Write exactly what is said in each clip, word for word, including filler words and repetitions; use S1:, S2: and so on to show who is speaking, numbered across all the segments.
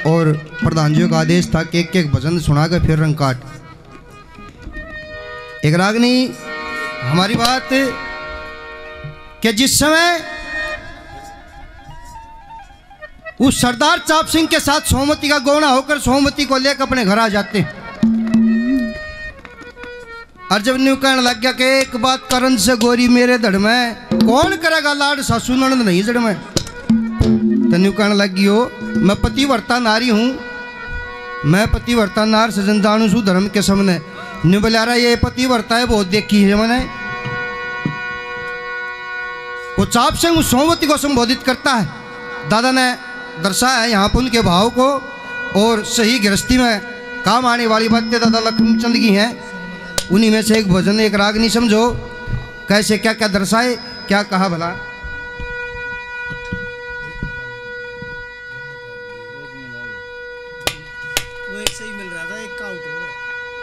S1: और प्रधान जी का आदेश था कि एक एक भजन सुना कर फिर रंग काट। एक रागनी हमारी बात कि जिस समय उस सरदार चाप सिंह के साथ सोमवती का गौना होकर सोमवती को लेकर अपने घर आ जाते हैं, और जब न्यू कहने लग गया कि एक बात करन से गोरी मेरे धड़ में कौन करेगा लाड सासू ननद नहीं जड़ में, तो न्यू कहने लग गई हो मैं पतिव्रता नारी हूँ, मैं पतिव्रता नार सजन जानू सू धर्म के सामने। न्यू बोला रहा ये पतिव्रता है बहुत देखी है मैंने। वो चाप सिंह उस सोमवती को संबोधित करता है, दादा ने दर्शाया है यहाँ पर उनके भाव को, और सही गृहस्थी में काम आने वाली बातें दादा लक्ष्मणचंद की हैं। उन्हीं में से एक भजन एक राग नहीं समझो कैसे क्या क्या दर्शाए, क्या कहा भला।
S2: वो एक सही मिल रहा था, एक का आउट हो गया।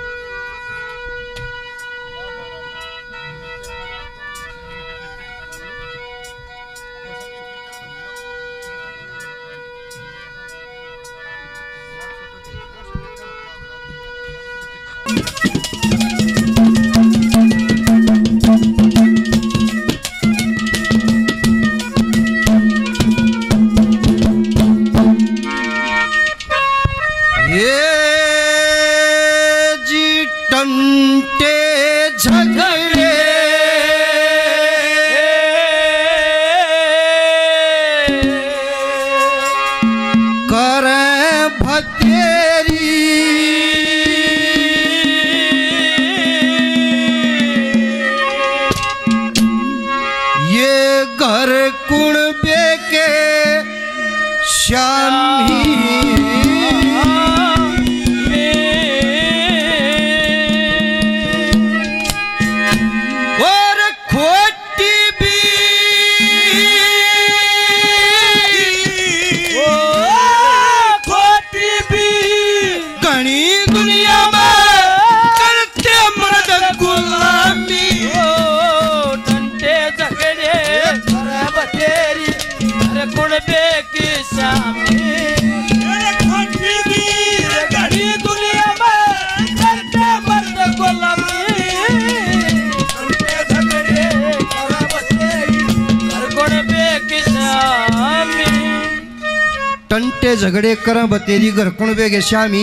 S1: टंटे झगड़े कर बतेरी घर कुण बेगे श्यामी,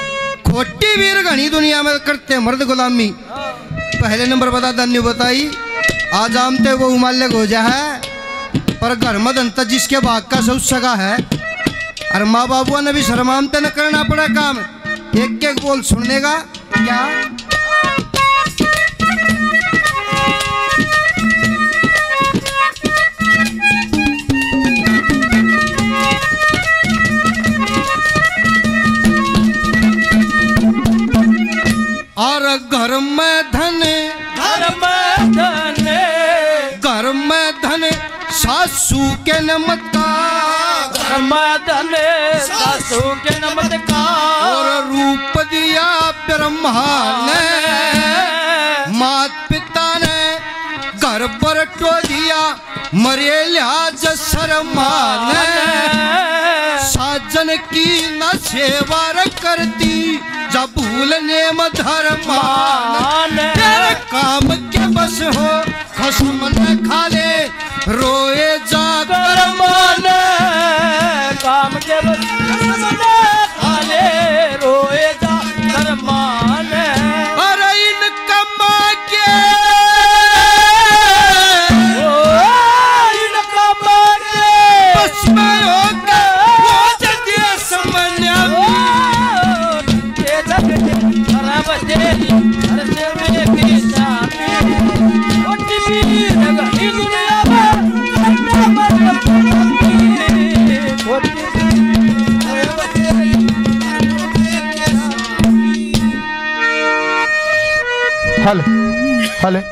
S1: खोटी वीर घनी दुनिया में करते मर्द गुलामी। पहले नंबर बता धन्य बताई आज आमते वो उमाल्य हो जा है, पर घर में दंता जिसके भाग का सब सगा है, और माँ बाबुआ ने भी शर्मामते न करना पड़ा काम, एक एक बोल सुनने का क्या। और घर में धन
S3: घर में धन
S1: घर में धन सासू के नमस्कार,
S3: घर में धन सासू के नमस्कार,
S1: और रूप दिया ब्रह्मा ने मात पिता ने घर पर टो दिया मरे लिहाज शर्मा ने, साजन की न सेवा करती जब भूलने में धर्मान, तेरे काम के बस हो खसम न खा ले रोए जाकर मान,
S3: काम के बस खसम न खा ले रोए जाकर मान।
S1: अरे इन कमा के
S3: इन कमा के
S1: बस में होकर वो जदिया समन्या
S3: तेरी हर से में की शामी, छोटी वीर घनी दुनिया में करते मर्द गुलामी, छोटी वीर तेरी
S4: हल हल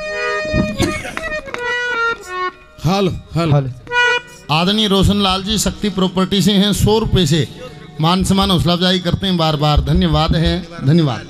S5: हल हल आदरणीय रोशनलाल जी शक्ति प्रॉपर्टी से हैं, सौ रुपये से मान सम्मान हौसला अफजाई करते हैं, बार बार धन्यवाद है, धन्यवाद।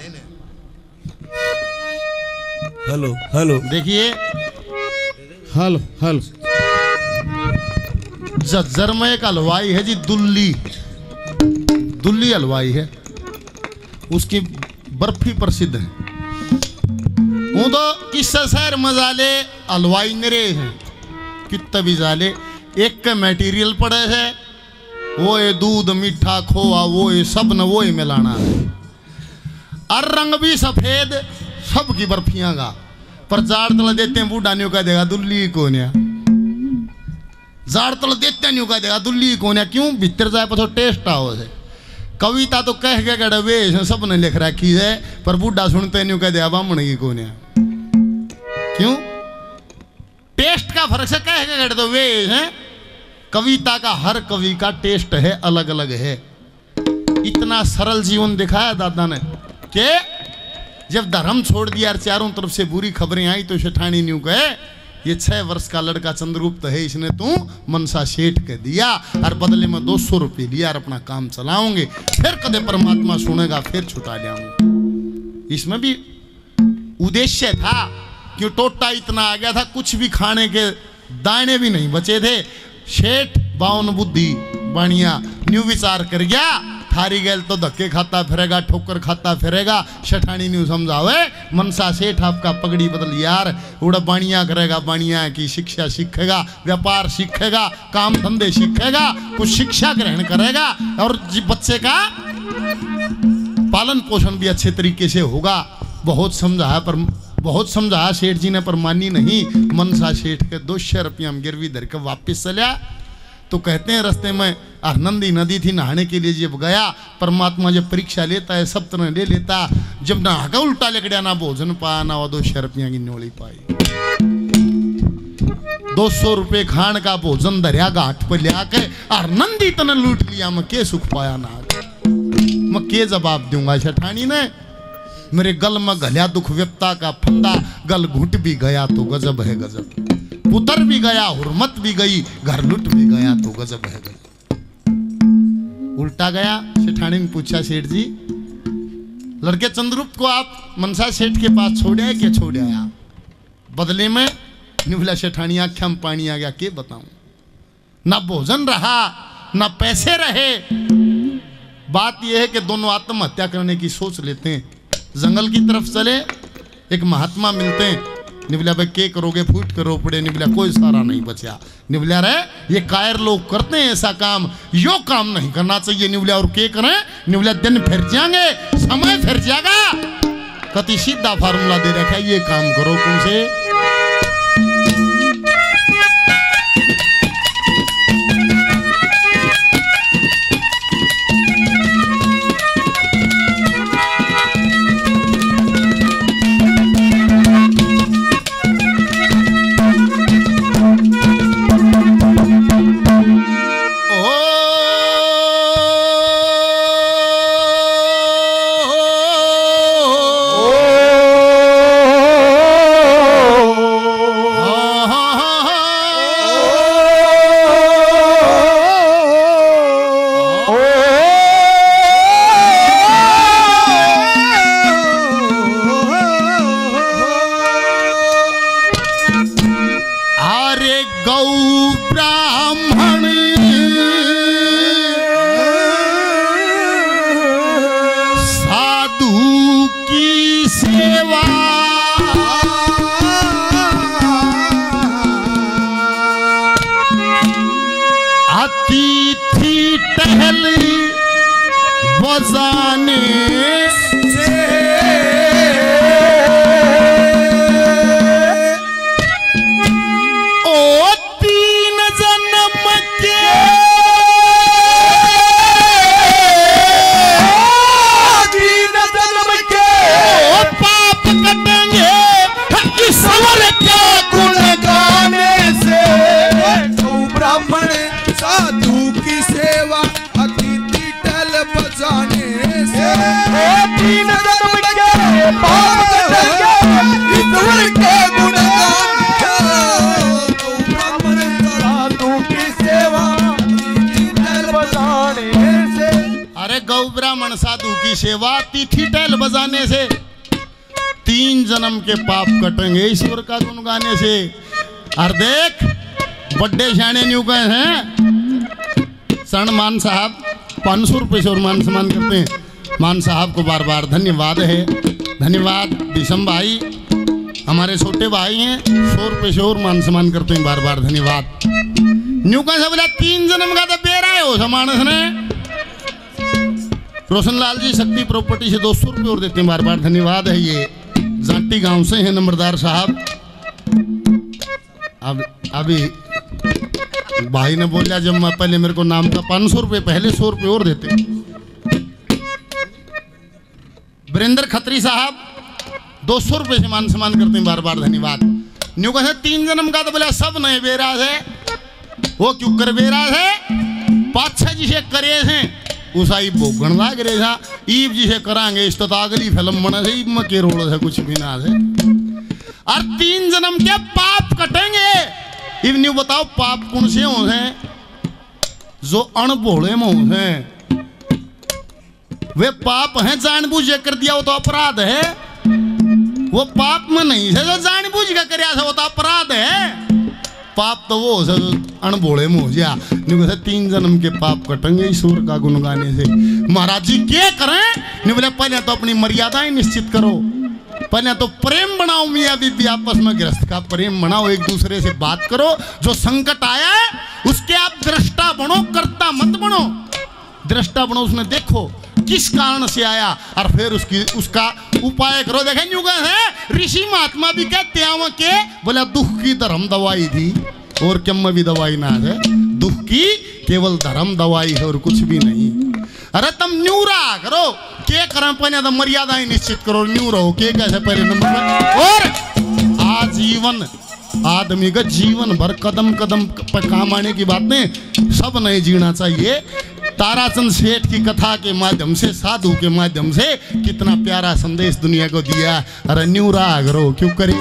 S2: हेलो हेलो
S5: देखिए हल हल जज्जर में एक हलवाई है जी दुल्ली, दुल्ली हलवाई है, उसकी बर्फी प्रसिद्ध है। वो तो किस शहर में जाले हलवाई नरे हैं, कितना भी जाले एक का मटेरियल पड़े है, वो है दूध मीठा खोआ, वो है सब न वो ही मिलाना है। और रंग भी सफेद सब की बर्फियां का, पर जाड़ तल देते हैं बूढ़ा नहीं का देगा दुल्ली कौन है, जाड़ तल देते नहीं का देगा दुल्ली कौन है। क्यों भीतर जाए पर टेस्ट आओ से। कविता तो कह के गड़े वे सब ने लिख रखी है, पर बूढ़ा सुनते नहीं कह दिया बामण की कौन है। क्यों टेस्ट का फर्क से कह के गड़े तो वे हैं। कविता का हर कवि का टेस्ट है, अलग अलग है। इतना सरल जीवन दिखाया दादा ने कि जब धर्म छोड़ दिया और चारों तरफ से बुरी खबरें आई तो सेठानी न्यू कहे ये छह वर्ष का लड़का चंद्रगुप्त है, इसने तू मनसा सेठ के दिया और बदले में दो सौ रुपये लिया और अपना काम चलाओगे, फिर कदे परमात्मा सुनेगा फिर छुटा जाऊंगा। इसमें भी उद्देश्य था कि टोटा इतना आ गया था, कुछ भी खाने के दाने भी नहीं बचे थे। सेठ बावन बुद्धि बढ़िया न्यू विचार कर गया, थारी गैल तो धक्के खाता फिरेगा, ठोकर खाता फिरेगा। सेठानी न्यू समझावे मनसा सेठ आपका पगड़ी बदल यार, उड़ा बाणिया करेगा, बाणिया की शिक्षा सीखेगा, व्यापार सीखेगा, काम धंधे सीखेगा, कुछ शिक्षा ग्रहण करेगा और बच्चे का पालन पोषण भी अच्छे तरीके से होगा। बहुत समझाया पर बहुत समझाया सेठ जी ने, पर मानी नहीं। मनसा सेठ के दो सौ रुपया हम गिरवी धर के वापिस चलिया। तो कहते हैं रास्ते में नंदी नदी थी, नहाने के लिए जब गया, परमात्मा जब परीक्षा लेता है सब तरह ले लेता। जब नहा का उल्टा लेकड़िया, ना भोजन पाया ना वो दो सौ रुपया की न्योली पाई। दो सौ रुपये खान का भोजन दरिया घाट पर लिया के और नंदी तने लूट लिया। मैं के सुख पाया ना, मैं के जवाब दूंगा। सेठानी ने मेरे गल में गलिया दुख व्यक्ता का फंदा, गल घुट भी गया तो गजब है गजब, पुत्र भी गया हुर्मत भी गई, घर लुट भी गया तो गजब है गजब। उल्टा गया। सेठानी ने पूछा सेठ जी लड़के चंद्रगुप्त को आप मनसा सेठ के पास छोड़े है क्या छोड़े आया? बदले में निभला सेठानी आख्या में पानी आ गया, के बताऊं, ना भोजन रहा ना पैसे रहे। बात यह है कि दोनों आत्महत्या करने की सोच लेते हैं। जंगल की तरफ चले, एक महात्मा मिलते हैं। निबला भाई के करोगे, फूट करो पड़े। निबला कोई सारा नहीं बचा। निबला रे ये कायर लोग करते हैं ऐसा काम, यो काम नहीं करना चाहिए। निबला और के करें? निबला दिन फिर जाएंगे, समय फिर जाएगा। कति सीधा फार्मूला दे रखा है, ये काम करो तुमसे। साधु की सेवा तिथि टैल बजाने से, तीन जन्म के पाप कटेंगे ईश्वर का गुण गाने से। और देख बड्डे शाने न्यू गए हैं सनमान साहब, पाँच सौ रुपये से और मान सम्मान करते हैं। मान साहब को बार बार धन्यवाद है। धन्यवाद विषम भाई, हमारे छोटे भाई हैं, सौ रुपये से और मान सम्मान करते हैं, बार बार धन्यवाद। न्यू का बोला तीन जन्म का तो बेरा है हो समानस ने। रोशनलाल जी शक्ति प्रॉपर्टी से दो सौ रुपये और देते हैं, बार बार धन्यवाद है। ये जाटी गांव से हैं नंबरदार साहब। अब अभी भाई ने बोला जब मैं पहले मेरे को नाम का पाँच सौ रुपये पहले सौ रुपये और देते। वीरेंद्र खत्री साहब दो सौ रुपये से मान सम्मान करते हैं, बार बार धन्यवाद। न्यू का तीन जन्म का तो बोला सब नए बेरा है, वो क्यों कर बेरा है, पाछा जिसे करे हैं उसाई भोगन लाग रहे था, ईब जिसे करांगे इस तो अगली फिल्म बना से ईब में के रोल है कुछ भी ना है। और तीन जन्म के पाप कटेंगे। इब न्यू बताओ पाप कौन से हो हैं? जो अणभोले में हैं वे पाप हैं, जानबूझ कर दिया वो तो अपराध है। वो पाप में नहीं है जो जानबूझ कर कराया था वो तो अपराध है। पाप तो वो है अणभोले में हो गया। न्यू कहते तीन जन्म के पाप कटेंगे ईश्वर का गुण गाने से। महाराज जी क्या करें? न्यू बोले पहले तो अपनी मर्यादाएं निश्चित करो, पहले तो प्रेम बनाओ, मियाँ बीबी आपस में गृहस्थ का प्रेम बनाओ, एक दूसरे से बात करो। जो संकट आया है उसके आप दृष्टा बनो, कर्ता मत बनो। दृष्टा बनो, उसमें देखो किस कारण से आया और फिर उसकी उसका उपाय करो। देखें न्यू है ऋषि महात्मा भी कहते हैं के बोला दुख की धर्म दवाई थी और कम भी दवाई ना है। दुख की केवल धर्म दवाई है और कुछ भी नहीं। अरे तुम न्यू रहा करो, के करें पहले तो मर्यादाएं निश्चित करो, न्यू रहो के कैसे पहले नंबर में। और आजीवन आदमी का जीवन भर कदम कदम पर काम आने की बातें सब नहीं जीना चाहिए। ताराचंद सेठ की कथा के माध्यम से, साधु के माध्यम से कितना प्यारा संदेश दुनिया को दिया। अरे न्यू रहा करो, क्यों करे।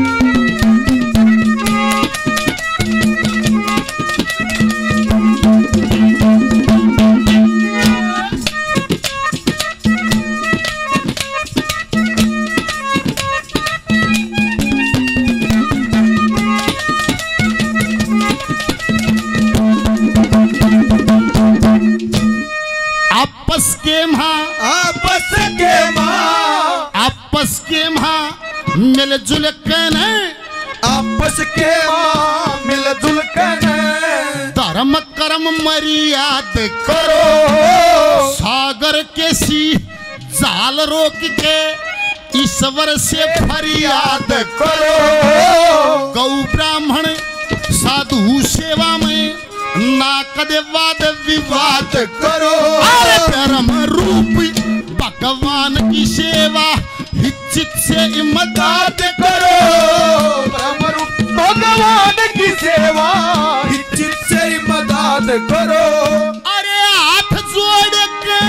S5: आपस के मां
S3: आपस के मां
S5: आपस के मां मिलजुल कर
S3: आपस के मां मिलजुल कर
S5: धर्म कर्म मर्याद
S3: करो।
S5: सागर के सी जाल रोक के ईश्वर से फरियाद
S3: करो।
S5: गौ ब्राह्मण साधु सेवा में ना कदे वाद विवाद
S3: करो।
S5: अरे परम रूप भगवान की सेवा हिचित से इमदाद
S3: करो। परम रूप भगवान की सेवा हिचित से इमदाद करो।
S5: अरे हाथ जोड़ के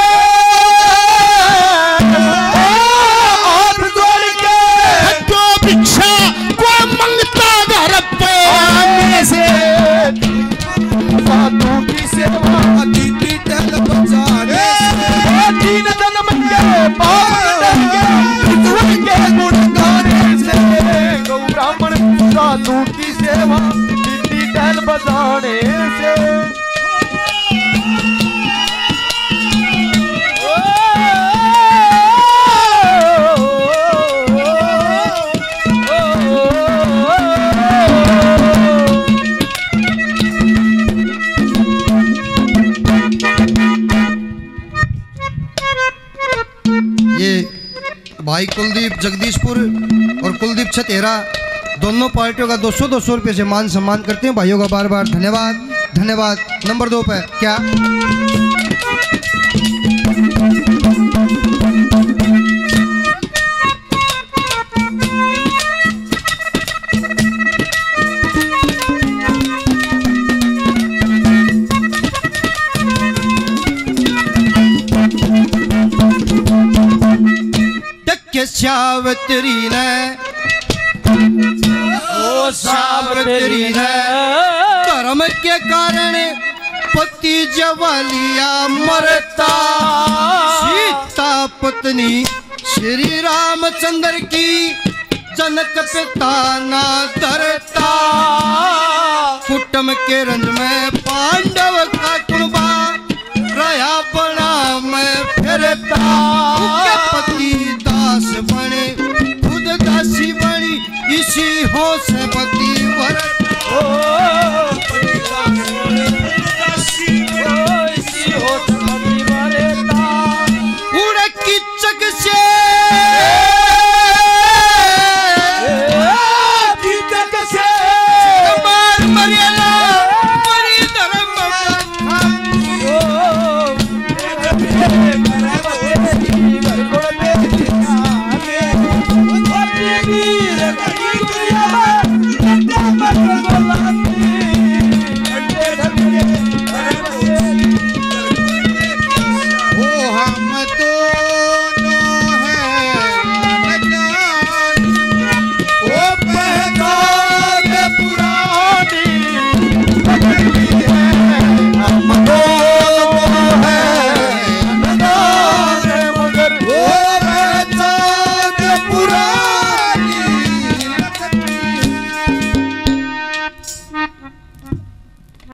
S3: हाथ जोड़ के
S5: जो भिक्षा को मंगता घर पे आने से
S3: साधु की सेवा अतिथि टल बचाने दीन जन्म के पावन ईश्वर के गुण गाने से। गौ ब्राह्मण साधु की सेवा अतिथि टल बचाने से।
S1: भाई कुलदीप जगदीशपुर और कुलदीप छतेरा दोनों पार्टियों का दो सौ दो सौ रुपये से मान सम्मान करते हैं। भाइयों का बार बार धन्यवाद धन्यवाद। नंबर दो पे क्या सावित्री ने
S3: ओ सावित्री ने
S1: धर्म के कारण पति जवालिया मरता। सीता पत्नी श्री रामचंद्र की जनक पिता ना डरता। कुटुंब के रंज में पांडव का कुर्बा अपना मैं फिरता